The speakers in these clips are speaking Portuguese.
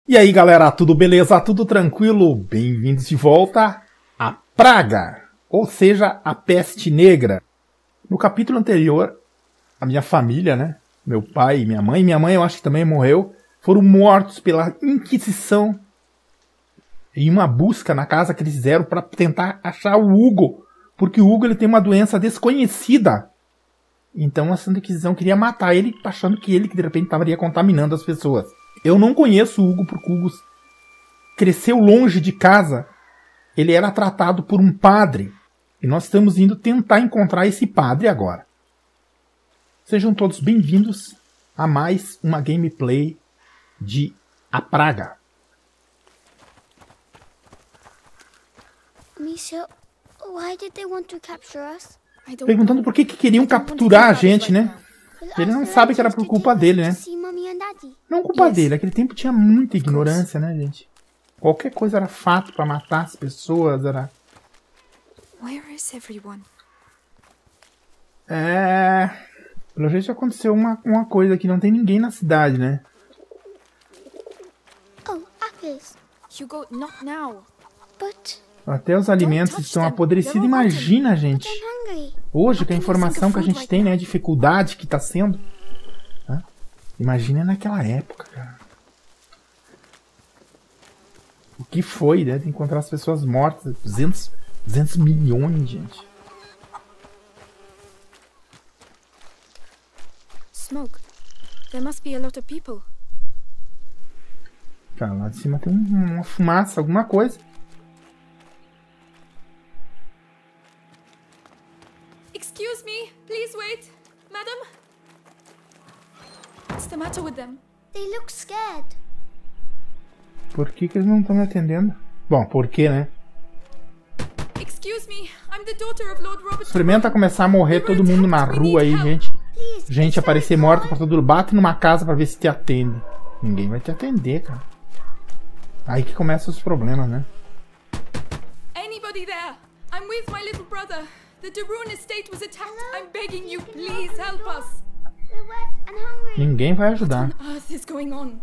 E aí galera, tudo beleza? Tudo tranquilo? Bem-vindos de volta à Praga, ou seja, a Peste Negra. No capítulo anterior, a minha família, né? Meu pai e minha mãe eu acho que também morreu, foram mortos pela Inquisição em uma busca na casa que eles fizeram para tentar achar o Hugo, porque o Hugo ele tem uma doença desconhecida. Então a Santa Inquisição queria matar ele, achando que ele que de repente estaria contaminando as pessoas. Eu não conheço o Hugo porque o Hugo cresceu longe de casa. Ele era tratado por um padre. E nós estamos indo tentar encontrar esse padre agora. Sejam todos bem-vindos a mais uma gameplay de A Praga. Misha, why did they want to capture us? Perguntando por que queriam capturar a gente, né? Ele não sabe que era por culpa dele, né? Não culpa dele, naquele tempo tinha muita ignorância, né, gente? Qualquer coisa era fato pra matar as pessoas, era... Pelo jeito aconteceu uma coisa que não tem ninguém na cidade, né? Oh, apples. Hugo, not now. But Até os alimentos estão apodrecidos. Imagina, gente. I'm hungry. Hoje, com a informação que a gente tem, né? A dificuldade que tá sendo. Hã? Imagina naquela época, cara. O que foi, né? De encontrar as pessoas mortas. 200 milhões, gente. Smoke. There must be a lot of people. Cara, lá de cima tem uma fumaça, alguma coisa. Excuse me, please wait. Madam? What's the matter with them? They look scared. Por que eles não estão me atendendo? Bom, por quê, né? Excuse me, I'm the daughter of Lord Robert. Experimenta começar a morrer todo mundo na rua aí, gente. Gente aparecer morta pra todo mundo. Bate numa casa pra ver se te atende. Ninguém vai te atender, cara. Aí que começam os problemas, né? Anybody there? I'm with my little brother. The de Rune estate was attacked. I'm begging you, please help us. We're wet and hungry. Ninguém vai ajudar. What on earth is going on?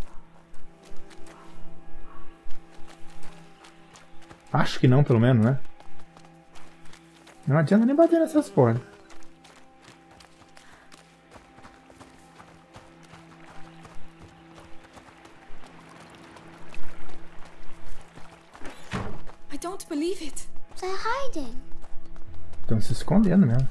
Acho que não, pelo menos, né? Não adianta nem bater nessas portas. I don't believe it. They're hiding. Estão se escondendo mesmo.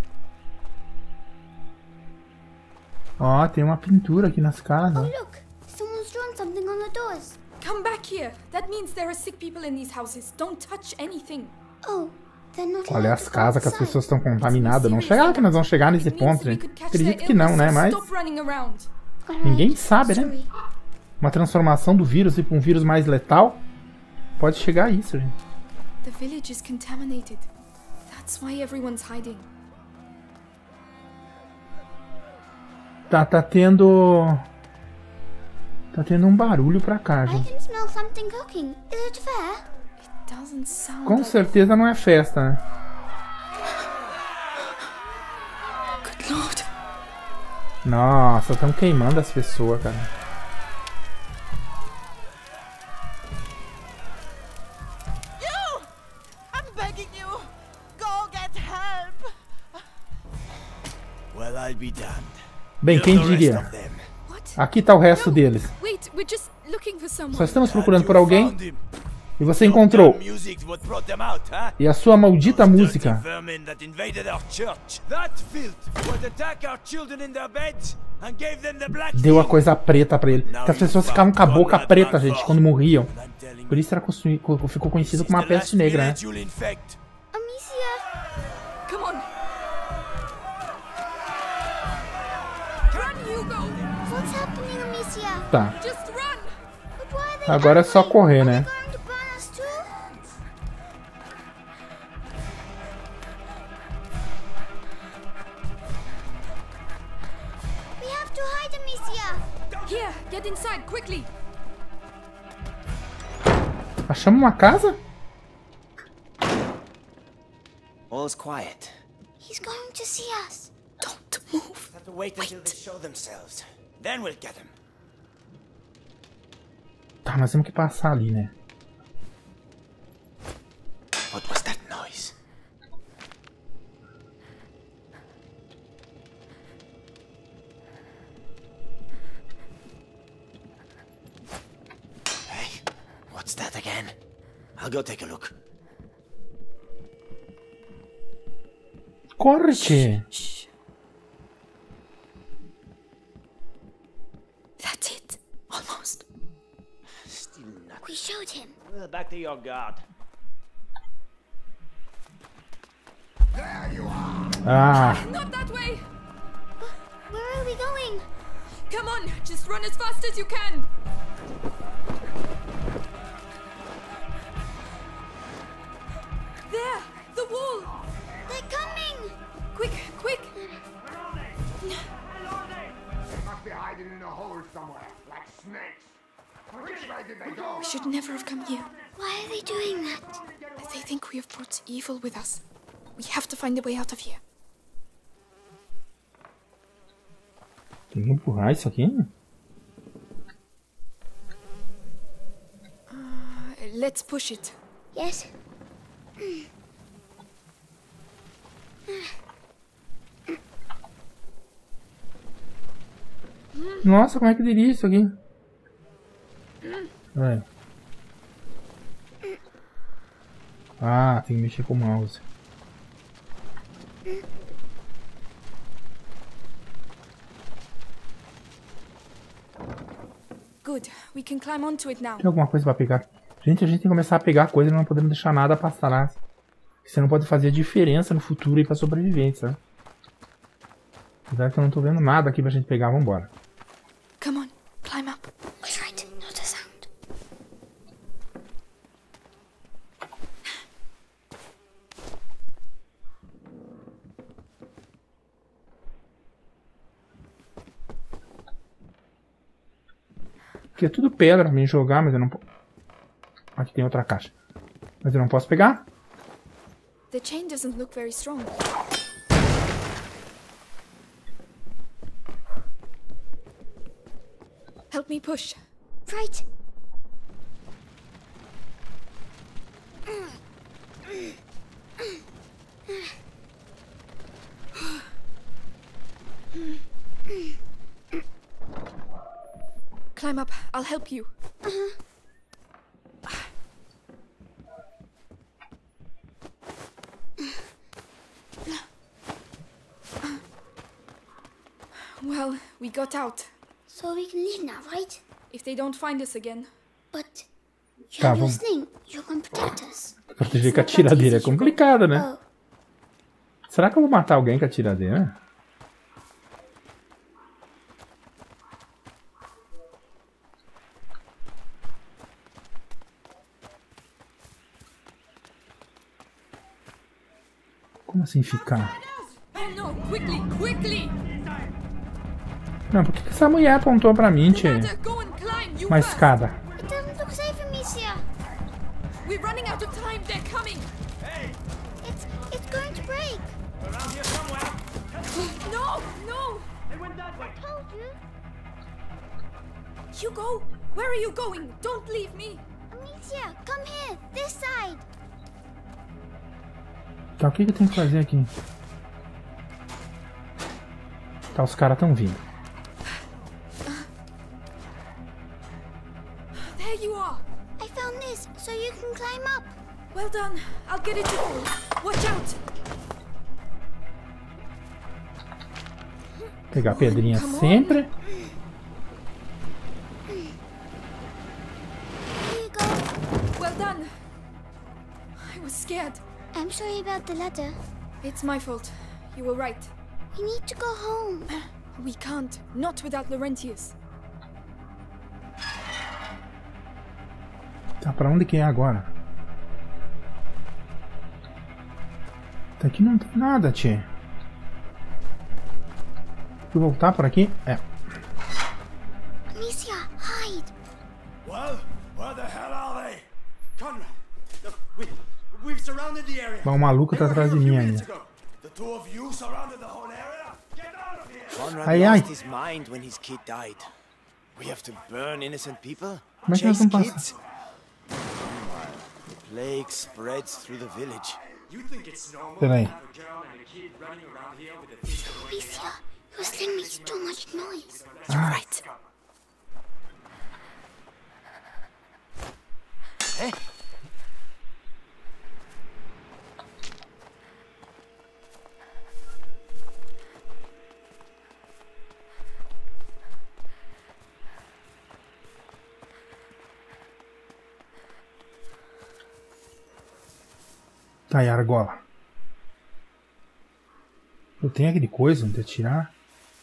Ó, tem uma pintura aqui nas casas. Oh, look. Someone's drawn something on the doors. Come back here. That means there are sick people in these houses. Don't touch anything. Oh, they're not Olha allowed as to go casas que as outside. pessoas estão contaminadas. Não chegar que nós vamos chegar nesse It means ponto, we gente. could catch Acredito their que não, né? illness, so Mas stop running around. Alright, ninguém sabe, né? sorry. Uma transformação do vírus e para um vírus mais letal pode chegar a isso, gente. The village is contaminated. That's why everyone's hiding. Tá tendo um barulho pra cá, I gente. can smell something cooking. Is it fair? It doesn't sound Com like certeza não é festa, né? Good Lord. Nossa, estão queimando as pessoas, cara. You! I'm begging you! Go get help! Well, I'll be damned. Bem, You're quem the rest diria? of them. What? Aqui tá o resto deles. Wait, we're just looking for someone. Só estamos procurando You por alguém found him. e você encontrou. That music's what brought them out, huh? E a sua maldita Those música dirty vermin that invaded our church. That filth would attack our children in their beds and gave them the black deu a fever. coisa preta pra ele. Que as pessoas ficavam com a boca preta, gente, quando morriam. And I'm telling Por you, isso ficou conhecido this como is a the peste last negra, né? village you'll infect. Amicia! Come on. Run, Hugo. What's happening, Amicia? Tá. Just run. But why are they Agora é só angry? correr, Are né? they going to burn us too? We have to hide, Amicia! Here, get inside quickly. Achamos uma casa? All's quiet. He's going to see us. Don't move. Have to wait until they show themselves. Then we'll get them. Tá, nós temos que passar ali, né? What was that noise? Hey, what's that again? I'll go take a look. Corre, tchê. Shh. That's it. Almost. Still not. We showed him. Back to your guard. Ah, Not that way. Where are we going? Come on, just run as fast as you can. There, the wall. They're coming! Quick, quick. They must be hiding in a hole somewhere, like snakes. Which way did they go? We should never have come here. Why are they doing that? They think we have brought evil with us. We have to find a way out of here. tem que empurrar isso aqui? Let's push it. Yes. Nossa, como é que dirige isso aqui? É. Ah, tem que mexer com o mouse. Good. We can climb onto it now. Tem alguma coisa pra pegar? Gente, a gente tem que começar a pegar coisa e não podemos deixar nada passar. Você não pode fazer a diferença no futuro e pra sobrevivência. Apesar que eu não tô vendo nada aqui pra gente pegar, vambora. Come on, climb up. Was right, not a sound. Aqui é tudo pedra pra mim jogar, mas eu não posso. Aqui tem outra caixa. Mas eu não posso pegar? The chain doesn't look very strong. Help me push. Right. Climb up. I'll help you. Well, we got out. So we can leave now, right? If they don't find us again. But you Tá, have your vamos. sling. You can protect us. Proteger com a tiradeira é complicado, né? Oh, Será que eu vou matar alguém com a tiradeira? Como assim ficar? Oh no! Quickly! Quickly! Não, por que essa mulher apontou pra mim, tchê? Ladder, go and climb! You Uma first. escada. it doesn't look safe, Amicia. We're running out of time. They're coming. It's going to break. Around here somewhere. No! No! Told you. Hugo! Where are you going? Don't leave me! Amicia, come here. This side. Tá, o que eu tenho que fazer aqui? Tá, os caras tão vindo. There you are! I found this, so you can climb up. Well done. I'll get it to you. Watch out! Pegar a pedrinha Come on. sempre. Here you go. Well done. I was scared. I'm sorry about the ladder. It's my fault. You were right. We need to go home. We can't. Not without Laurentius. Tá, pra onde que é agora? Tá aqui não tem nada, tchê. Vou voltar por aqui? É. Amicia, hide. Well, where the hell are they? Conrad, look, we've surrounded the area. Bom, o maluco tá atrás de mim ainda. The two of you surrounded the whole area? Get out of here! Conrad Ai, ai. lost his mind when his kid died. We have to burn innocent people? Como é que nós Chase vamos passar? kids? The plague spreads through the village. Peraí. Amicia, whistling makes too much noise. Ah, Right. Hey, tá, e a argola? Eu tenho aquele coisa onde atirar?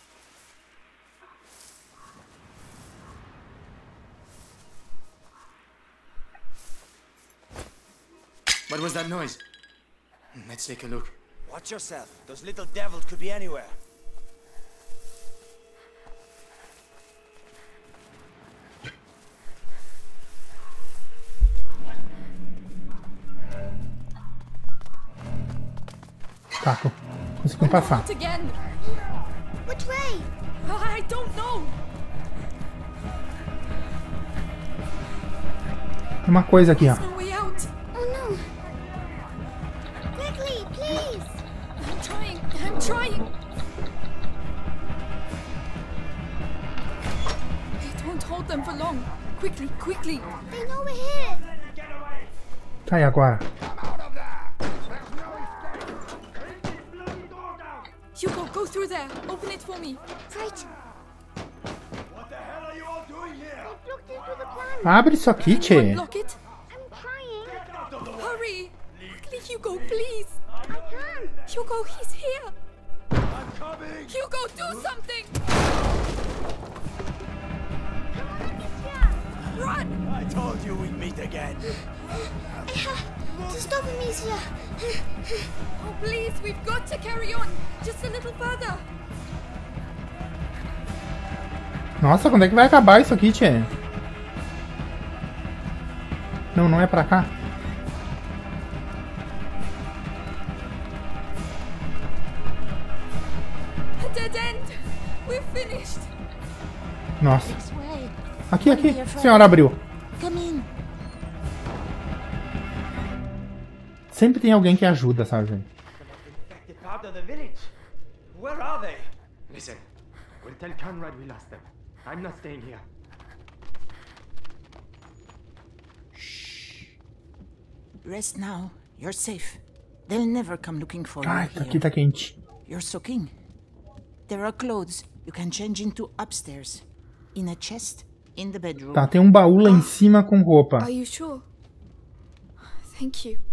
What was that noise? Let's take a look. watch yourself. Those little devils could be anywhere. Tá, conseguimos passar. Not again. Which way? I don't know. Tem uma coisa aqui, ó. No way out. Oh no. Quickly, please. I'm trying. I'm trying. It won't hold them for long. Quickly, quickly. They know we're here. Tá, e agora? Hugo, go through there. Open it for me. Right. What the hell are you all doing here? Looked into the plan. Abre isso aqui, tchê. Block it. I'm trying. Hurry. Quickly, Hugo, please. I can't. Hugo, he's here. I'm coming! Hugo, do something. Come on, Amicia. Run. I told you we'd meet again. I have to stop Amicia. Oh, please, we've got to carry on. Just a little further. Nossa, quando é que vai acabar isso aqui, tchê? Não, não é pra cá. A dead end. We're finished. Nossa. This way. Aqui, aqui. A senhora abriu. Come in. Sempre tem alguém que ajuda, sabe, gente? Infected part of the village. Where are they? Listen, we'll tell Conrad we lost them. I'm not staying here. Rest now. You're safe. They'll never come looking for you Ai, here. aqui tá quente. You're soaking. There are clothes you can change into upstairs. In a chest in the bedroom. Tá, tem um baú lá em cima com roupa. Are you sure? Thank you.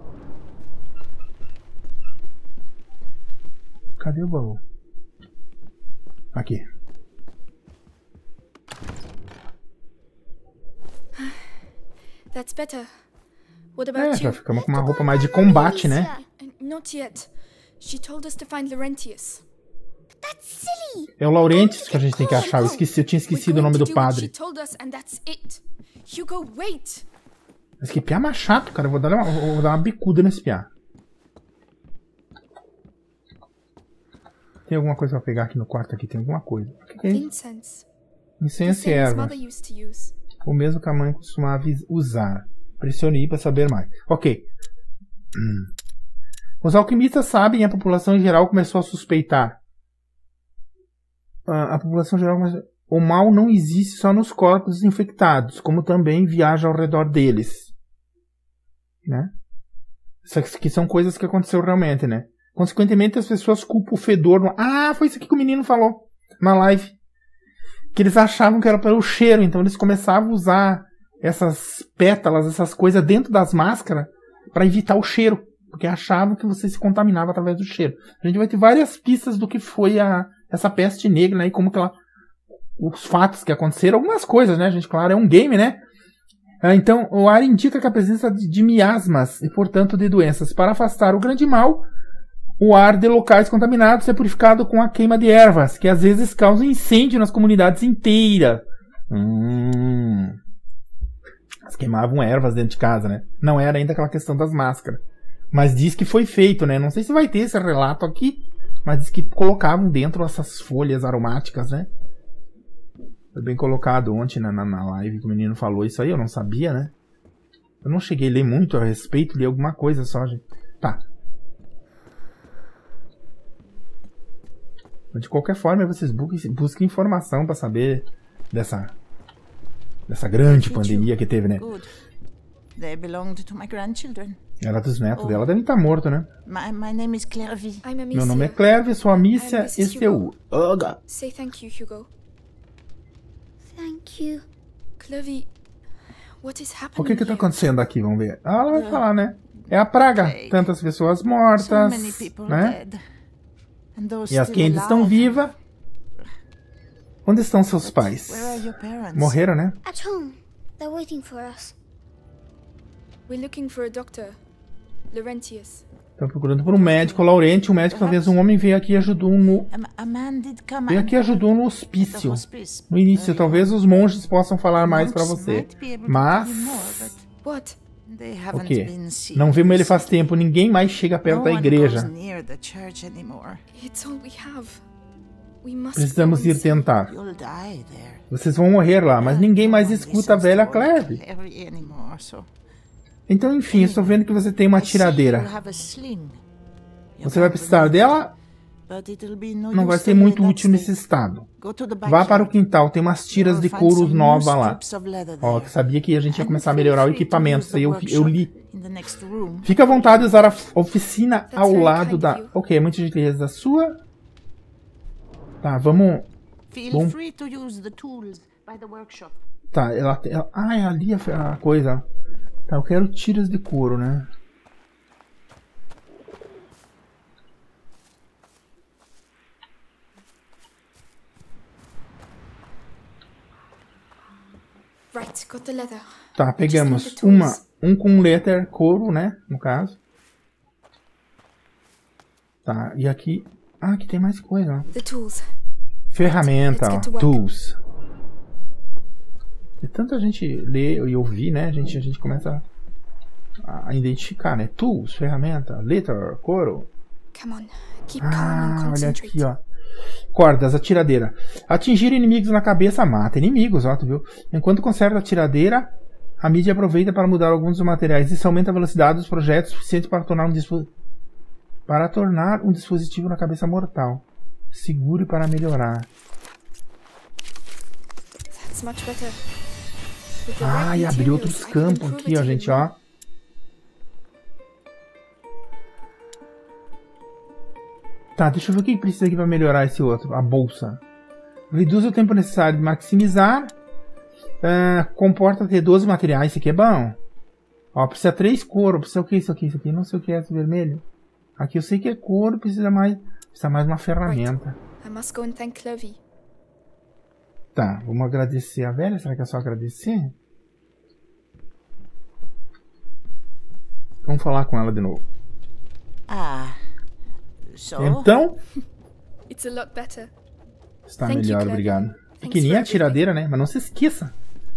Cadê o baú? Aqui. That's better. What É, about já you? ficamos com uma roupa mais de combate, né? Not yet. She told us to find Laurentius. That's silly. É o Laurentius que a gente tem que achar. Eu esqueci, eu tinha esquecido o nome do She padre. told us and that's it. Hugo, wait. Mas que piá mais chato, cara. Eu vou dar uma bicuda nesse piá. Tem alguma coisa pra pegar aqui no quarto? Aqui tem alguma coisa. O que é isso? Incense. Incenso e Same as erva. mother used to use. O mesmo que a mãe costumava usar. Pressione I para saber mais. Ok. Os alquimistas sabem e a população em geral começou a suspeitar. A população geral começou... O mal não existe só nos corpos infectados, como também viaja ao redor deles. Né? Isso aqui são coisas que aconteceu realmente, né? Consequentemente, as pessoas culpam o fedor. Ah, foi isso aqui que o menino falou na live. Que eles achavam que era pelo cheiro, então eles começavam a usar essas pétalas, essas coisas dentro das máscaras para evitar o cheiro, porque achavam que você se contaminava através do cheiro. A gente vai ter várias pistas do que foi essa peste negra, né, e como que os fatos que aconteceram, algumas coisas, né, gente, claro, é um game, né? Então, o ar indica que a presença de miasmas e, portanto, de doenças. Para afastar o grande mal, o ar de locais contaminados é purificado com a queima de ervas, que às vezes causa incêndio nas comunidades inteiras. Eles queimavam ervas dentro de casa, né? Não era ainda aquela questão das máscaras. Mas diz que foi feito, né? Não sei se vai ter esse relato aqui, mas diz que colocavam dentro essas folhas aromáticas, né? Foi bem colocado ontem na live que o menino falou isso aí, eu não sabia, né? Eu não cheguei a ler muito a respeito, li alguma coisa só, gente. Tá. De qualquer forma, vocês busquem informação pra saber dessa grande pandemia que teve, né? Good. They belonged to my grandchildren. Ela dos netos dela devem estar mortos, né? My name is Clervy. I'm Amicia. Meu nome é Clervy, sou Amicia, This is esse é o... Hugo. Say thank you, Hugo. Thank you. Clovey, what is happening? O que tá here? acontecendo aqui? Vamos ver. Ah, ela vai falar, né? É a praga. Tantas pessoas mortas, So many people né? dead. And those E as que still ainda estão alive. vivas. Onde estão seus pais? Where are your parents? Morreram, né? At home. They're waiting for us. We're looking for a doctor, Laurentius. Estão procurando por um médico, Laurenti. Um médico, talvez um homem, veio aqui e ajudou no... A man did come Veio aqui e ajudou no hospício. No início, talvez os monges possam falar mais pra você. Mas... What? O quê? Não vimos ele faz tempo. Ninguém mais chega perto da igreja. It's all we have. We must Precisamos go and ir tentar. You'll die there. Vocês vão morrer lá, mas ninguém mais escuta a velha Clervy. Então, enfim, estou vendo que você tem uma tiradeira. Você vai precisar dela? Não vai ser muito útil nesse estado. Vá para o quintal, tem umas tiras de couro novas lá. Ó, eu sabia que a gente ia começar a melhorar o equipamento, isso aí eu li. Fica à vontade de usar a oficina ao lado da... Ok, muita gentileza da sua. Tá, vamos... Feel free to use the tools by the workshop. Tá, ela ah, é ali a coisa. Tá, eu quero tiras de couro, né? Right, got the leather. Tá, pegamos um com leather, couro, né? No caso. Tá, e aqui... Ah, aqui tem mais coisa, ó. The tools. Ferramenta, Let's ó. get to work. Tools. E tanta gente lê e ouvir, né? A gente começa a identificar, né? Tools, ferramenta, leather, couro. Come on, keep calm and Ah, olha concentrate. aqui, ó. Cordas, atiradeira. Atingir inimigos na cabeça mata inimigos, ó, tu viu? Enquanto conserta a atiradeira, a mídia aproveita para mudar alguns dos materiais. Isso aumenta a velocidade dos projéteis suficiente para tornar um dispositivo na cabeça mortal. Segure para melhorar. That's much better. With the Ah, right e abriu materials, outros I can campos improve aqui, it ó, even gente, more. ó. Tá, deixa eu ver o que precisa aqui para melhorar esse outro. A bolsa. Reduz o tempo necessário de maximizar. Comporta ter 12 materiais. Isso aqui é bom. Ó, precisa 3 couro. Precisa o que isso aqui? Isso aqui não sei o que é esse vermelho. Aqui eu sei que é couro. Precisa mais uma ferramenta. I must go and thank Clovey. Tá, vamos agradecer a velha. Será que é só agradecer? Vamos falar com ela de novo. So? Então, It's a lot better. está Thank you, melhor, Clevy. obrigado. Thanks Pequenininha a for tiradeira, né? Mas não se esqueça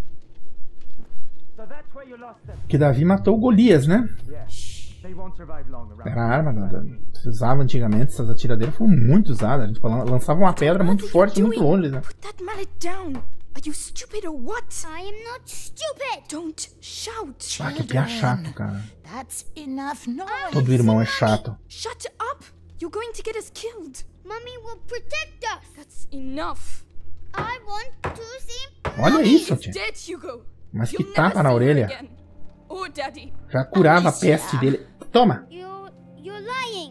So that's where you lost them. que Davi matou o Golias, né? Yeah. They won't survive long around. Era a arma que se usava antigamente. Essas atiradeiras foram muito usadas. A gente lançava uma pedra muito forte, muito longe, né? Put that mallet down. Are you stupid or what? I am not stupid. Don't shout. Ah, que pia chato, cara. That's enough noise. Todo irmão é chato. Shut up. You're going to get us killed. Mommy will protect us. That's enough. I want to see Olha isso, He's tia. dead, Hugo. Mas que You'll tapa never na see her orelha. again. Or Daddy. Já curava a peste dele. Toma! You're lying.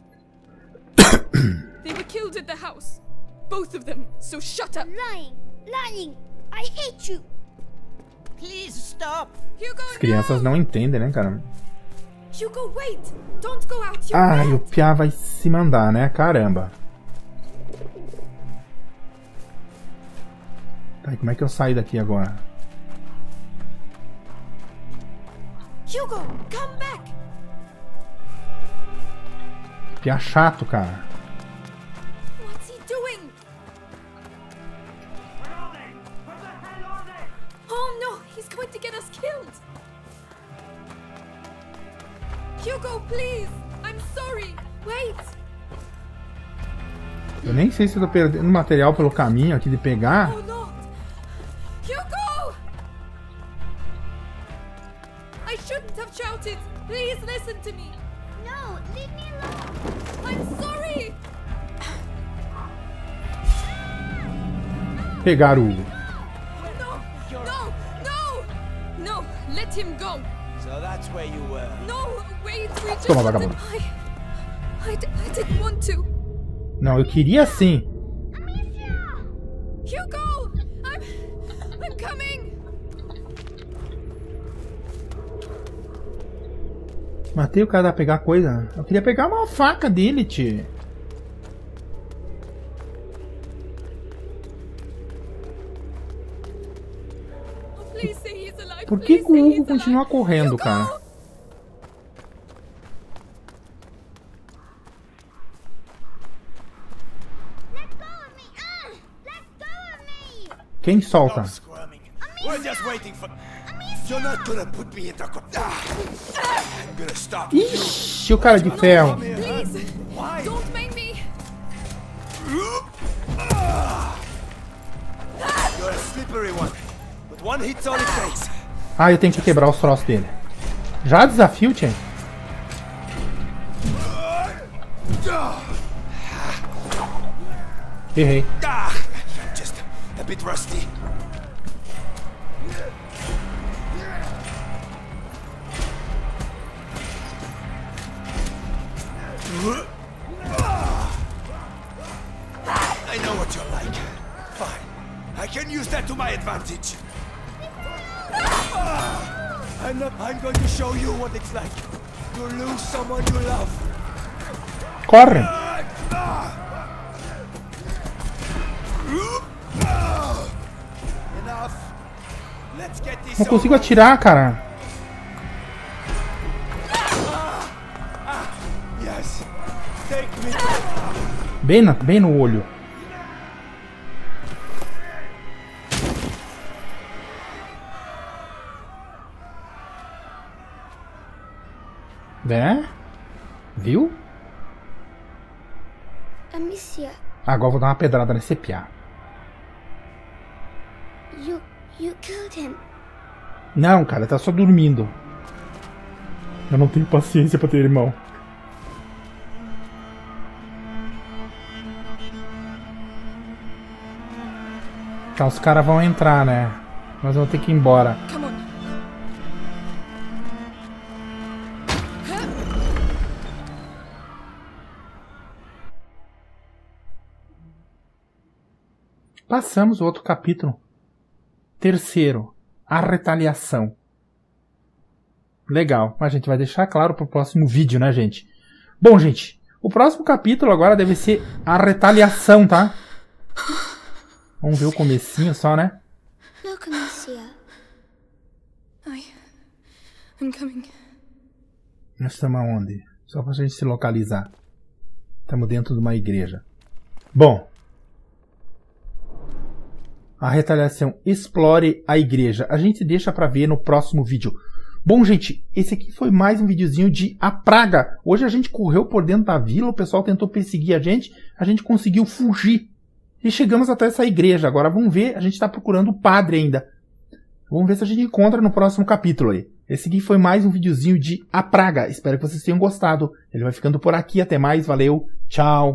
They were killed at the house. Both of them. So shut up. Lying. I hate you. Please stop. Hugo, As crianças não entendem, né, cara? Hugo, wait. Don't go out. You're Ah, mad. e o Piá vai se mandar, né? Caramba. Tá, e como é que eu saio daqui agora? Hugo, come back. Piá chato, cara. What's he doing? Where are they? Where the hell are they? Oh no, he's going to get us killed. Hugo, please. I'm sorry. Wait. Eu nem sei se eu tô perdendo material pelo caminho aqui de pegar. Oh Lord, shouldn't have shouted. Please listen to me. No, leave me alone. I'm sorry. Pegaram o... No, let him go. So that's where you were. No, wait, we just... Toma, vagabundo. I didn't want to. Não, eu queria sim. Hugo! I'm coming! Matei o cara a pegar coisa. Eu queria pegar uma faca dele, tio. Oh, please say he's alive. Por que Please o say Hugo he's continua alive. correndo, Hugo! cara? Let go of me! Let go of me! Quem solta? No squirming. We're just waiting for... You're not gonna put me in the... I'm gonna stop you. Ixi, o cara de ferro. Please, Why? don't make me. You're a slippery one. But one hit's all it takes. Ah, eu tenho que quebrar os troços dele. Já desafio, tio? Errei. Just a bit rusty. I know what you're like. Fine. I can use that to my advantage. I'm going to show you what it's like to lose someone you love. Corre! Enough. Let's get this Não consigo over. atirar, cara. Yes. Take me. Bem no olho. Né? Viu? Amicia, Agora eu vou dar uma pedrada nesse piá. you killed him. Não, cara, tá só dormindo. Eu não tenho paciência pra ter irmão. Tá, os caras vão entrar, né? Nós vamos ter que ir embora. Come on. Passamos o outro capítulo. Terceiro, a retaliação. Legal, mas a gente vai deixar claro pro próximo vídeo, né, gente? Bom, gente, o próximo capítulo agora deve ser a retaliação, tá? Vamos ver o comecinho só, né? Look, Amicia. I'm coming. Nós estamos aonde? Só pra gente se localizar. Estamos dentro de uma igreja. Bom. A retaliação. Explore a igreja. A gente deixa pra ver no próximo vídeo. Bom, gente, esse aqui foi mais um videozinho de A Praga. Hoje a gente correu por dentro da vila, o pessoal tentou perseguir a gente conseguiu fugir. E chegamos até essa igreja. Agora vamos ver, a gente tá procurando o padre ainda. Vamos ver se a gente encontra no próximo capítulo aí. Esse aqui foi mais um videozinho de A Praga. Espero que vocês tenham gostado. Ele vai ficando por aqui. Até mais. Valeu. Tchau.